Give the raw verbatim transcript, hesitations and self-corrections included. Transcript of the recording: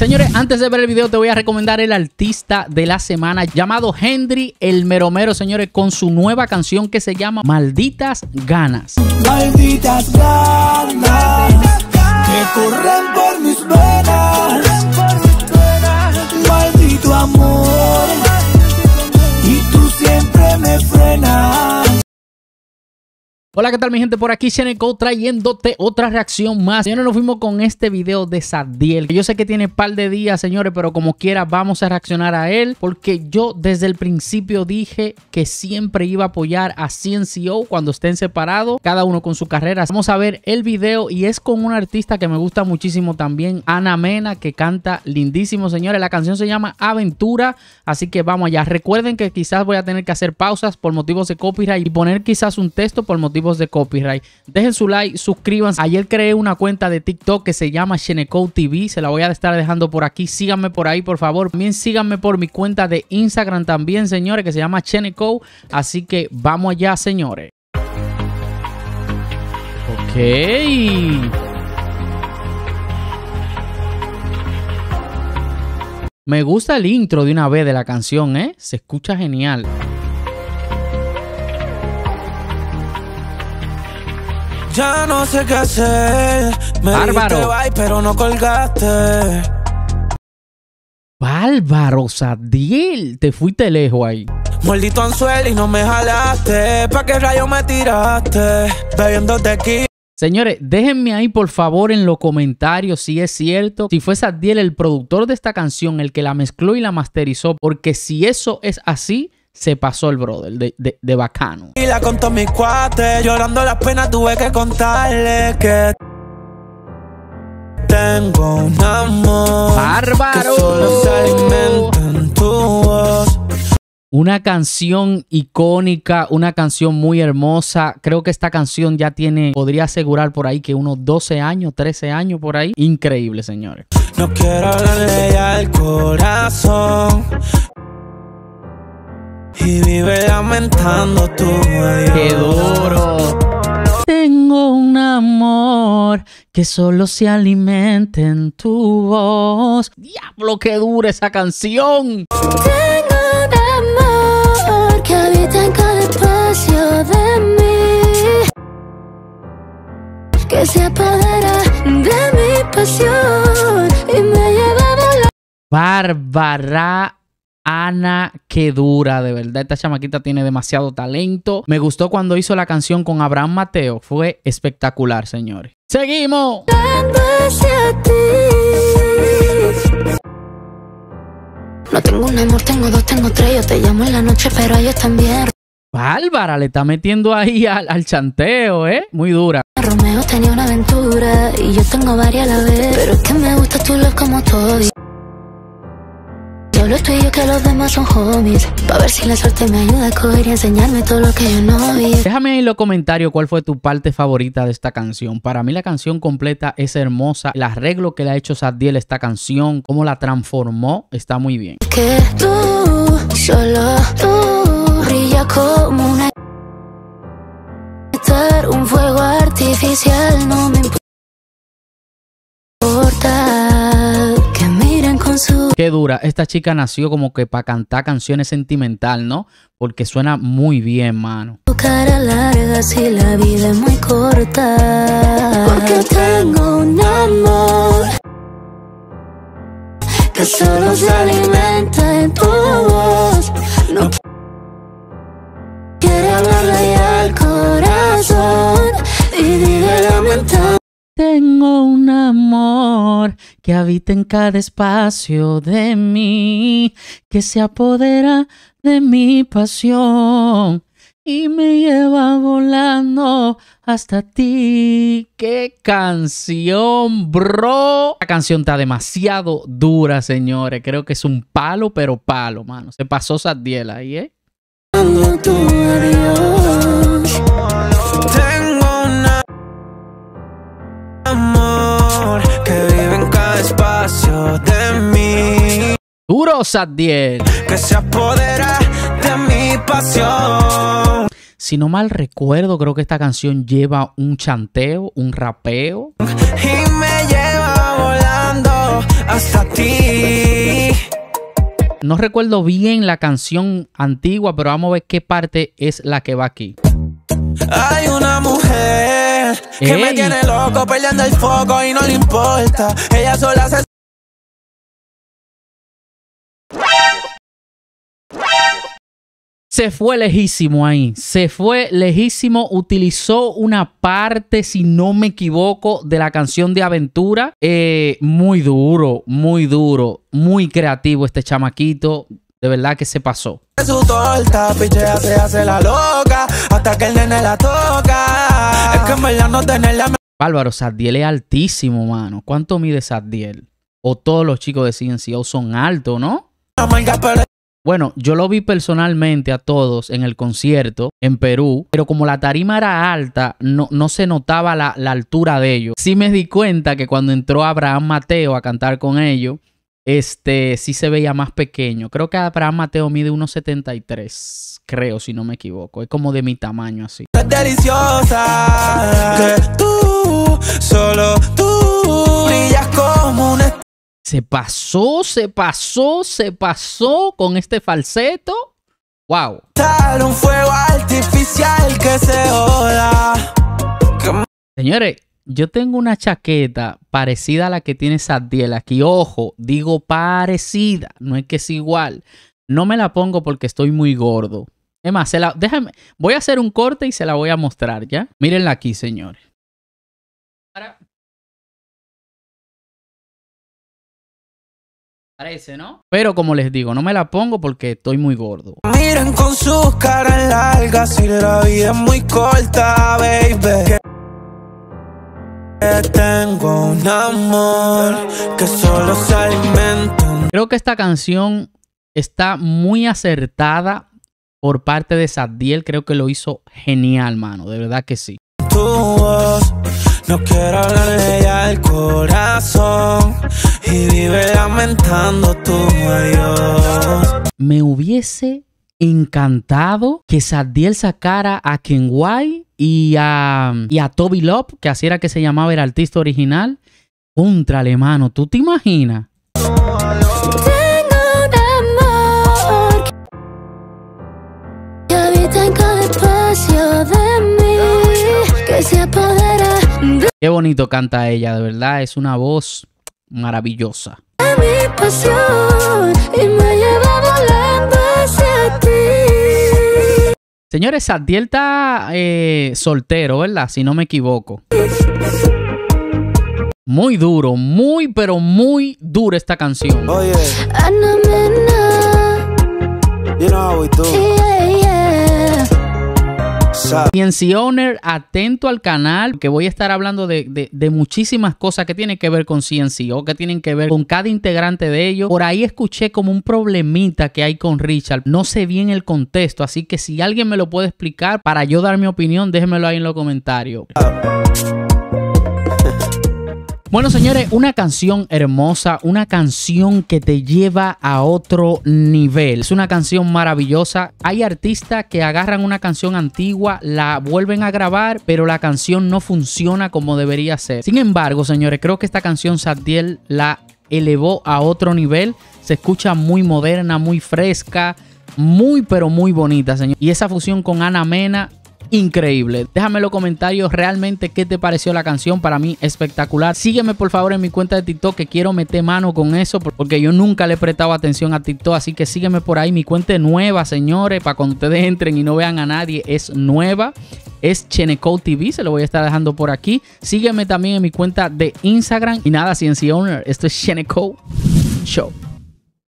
Señores, antes de ver el video te voy a recomendar el artista de la semana llamado Hendry el Meromero, señores, con su nueva canción que se llama Malditas Ganas. Malditas ganas que corren por mis venas, maldito amor, y tú siempre me frenas. Hola, ¿qué tal mi gente? Por aquí Sheneco trayéndote otra reacción más. Señores, nos fuimos con este video de Zaddiel. Yo sé que tiene un par de días, señores, pero como quiera vamos a reaccionar a él, porque yo desde el principio dije que siempre iba a apoyar a C N C O cuando estén separados, cada uno con su carrera. Vamos a ver el video y es con una artista que me gusta muchísimo también, Ana Mena, que canta lindísimo, señores. La canción se llama Aventura, así que vamos allá. Recuerden que quizás voy a tener que hacer pausas por motivos de copyright y poner quizás un texto por motivos de copyright. Dejen su like, suscríbanse. Ayer creé una cuenta de TikTok que se llama Sheneco T V, se la voy a estar dejando por aquí. Síganme por ahí, por favor. También síganme por mi cuenta de Instagram también, señores, que se llama Sheneco. Así que vamos allá, señores. Ok. Me gusta el intro de una vez de la canción, ¿eh? Se escucha genial. Ya no sé qué hacer. Me Bárbaro. dijiste bye, pero no colgaste. Bárbaro, Zaddiel. Te fuiste lejos ahí. Maldito anzuelo y no me jalaste. ¿Pa' qué rayo me tiraste? Bebiendo tequila. Señores, déjenme ahí por favor en los comentarios si es cierto, si fue Zaddiel el productor de esta canción, el que la mezcló y la masterizó, porque si eso es así, se pasó el brother de, de, de bacano. Y la contó mis cuates, llorando las penas tuve que contarle que tengo un amor ¡Bárbaro! que solo se alimenta en tu voz. Una canción icónica, una canción muy hermosa. Creo que esta canción ya tiene, podría asegurar por ahí que unos doce años, trece años por ahí. Increíble, señores. No quiero hablarle ya al corazón y vive lamentando tu adiós. ¡Qué duro! Tengo un amor que solo se alimenta en tu voz. ¡Diablo, qué dura esa canción! Tengo un amor que habita en cada espacio de mí, que se apodera de mi pasión y me lleva a volar. Bárbara Ana, qué dura, de verdad. Esta chamaquita tiene demasiado talento. Me gustó cuando hizo la canción con Abraham Mateo. Fue espectacular, señores. ¡Seguimos! Hacia ti. No tengo un amor, tengo dos, tengo tres. Yo te llamo en la noche, pero ellos también. Bárbara, le está metiendo ahí al, al chanteo, ¿eh? Muy dura. Romeo tenía una aventura y yo tengo varias a la vez, pero es que me gusta tu love como todo. Solo estoy yo que los demás son homies, pa' ver si la suerte me ayuda a coger y enseñarme todo lo que yo no vi. Déjame ahí en los comentarios cuál fue tu parte favorita de esta canción. Para mí la canción completa es hermosa. El arreglo que le ha hecho Zaddiel a esta canción, cómo la transformó, está muy bien. Que tú, solo tú, brilla como una... un fuego artificial, no me importa que miren con su... Qué dura. Esta chica nació como que para cantar canciones sentimental, ¿no? Porque suena muy bien, mano. Tu cara larga si la vida es muy corta. Porque tengo un amor que solo se alimenta en tu voz. No quiere hablarle ya al corazón y vive lamentando. Tengo un amor que habita en cada espacio de mí, que se apodera de mi pasión y me lleva volando hasta ti. ¡Qué canción, bro! La canción está demasiado dura, señores. Creo que es un palo, pero palo, mano. Se pasó Zaddiel ahí, ¿eh? Tu adiós. Tengo un amor que vive en cada espacio de mí, Duro, Zaddiel. que se apodera de mi pasión. Si no mal recuerdo, creo que esta canción lleva un chanteo, un rapeo. Y me lleva volando hasta ti. No recuerdo bien la canción antigua, pero vamos a ver qué parte es la que va aquí. Hay una mujer que Ey. me tiene loco, peleando el foco y no le importa. Ella sola se... Se fue lejísimo ahí, se fue lejísimo, utilizó una parte, si no me equivoco, de la canción de Aventura. Eh, muy duro, muy duro, muy creativo este chamaquito, de verdad que se pasó. Su torta, pichea, se hace la loca, hasta que el nene la toca. Es que en verdad no tenerla... Bárbaro, Zaddiel es altísimo, mano. ¿Cuánto mide Zaddiel? O todos los chicos de C N C O son altos, ¿no? Amarga, pero... Bueno, yo lo vi personalmente a todos en el concierto en Perú, pero como la tarima era alta, no, no se notaba la, la altura de ellos. Sí me di cuenta que cuando entró Abraham Mateo a cantar con ellos, este sí se veía más pequeño. Creo que Abraham Mateo mide uno setenta y tres, creo, si no me equivoco. Es como de mi tamaño así. Es deliciosa, que tú, solo tú, brillas como una... Se pasó, se pasó, se pasó con este falseto. ¡Wow! Un fuego artificial que se joda. Que... Señores, yo tengo una chaqueta parecida a la que tiene Zaddiel aquí. Ojo, digo parecida, no es que es igual. No me la pongo porque estoy muy gordo. Es más, se la, déjame, voy a hacer un corte y se la voy a mostrar, ¿ya? Mírenla aquí, señores. Para... Parece, ¿no? Pero como les digo, no me la pongo porque estoy muy gordo. Miren con sus caras largas y la vida es muy corta, baby. Que tengo un amor que solo se alimenta. Creo que esta canción está muy acertada por parte de Zaddiel. Creo que lo hizo genial, mano. De verdad que sí. Tu voz, no quiero hablarle ya al corazón y vive lamentando tu adiós. Me hubiese encantado que Zaddiel sacara a Kenway y a, y a Toby Love, que así era que se llamaba el artista original. Contrale, mano, ¿tú te imaginas? Tengo un amor que habita en cada espacio de mí, que se apodera de Qué bonito canta ella, de verdad. Es una voz maravillosa. mi pasión y me lleva volando hacia ti. Señores, Zaddiel está eh, soltero, ¿verdad? Si no me equivoco. Muy duro, muy, pero muy dura esta canción. Oye, Ana Mena, you know how we do. yeah, yeah. Sa- C N C Owner, atento al canal, que voy a estar hablando de, de, de muchísimas cosas que tienen que ver con C N C O, que tienen que ver con cada integrante de ellos. Por ahí escuché como un problemita que hay con Richard. No sé bien el contexto, así que si alguien me lo puede explicar para yo dar mi opinión, déjenmelo ahí en los comentarios. Bueno, señores, una canción hermosa, una canción que te lleva a otro nivel. Es una canción maravillosa. Hay artistas que agarran una canción antigua, la vuelven a grabar, pero la canción no funciona como debería ser. Sin embargo, señores, creo que esta canción Zaddiel la elevó a otro nivel. Se escucha muy moderna, muy fresca, muy pero muy bonita, señor. Y esa fusión con Ana Mena, increíble. Déjame en los comentarios realmente qué te pareció la canción. Para mí espectacular. Sígueme por favor en mi cuenta de TikTok, que quiero meter mano con eso, porque yo nunca le he prestado atención a TikTok. Así que sígueme por ahí. Mi cuenta es nueva, señores, para cuando ustedes entren y no vean a nadie. Es nueva. Es Cheneco T V. Se lo voy a estar dejando por aquí. Sígueme también en mi cuenta de Instagram. Y nada, C N C Owner, esto es Cheneco Show.